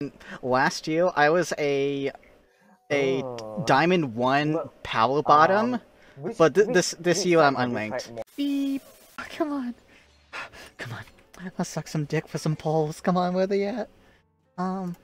Last year, I was a Oh. Diamond 1 Look, Power Bottom, but this year I'm start unlinked. more. Beep. Oh, come on. Come on. Let's suck some dick for some poles. Come on, where they at?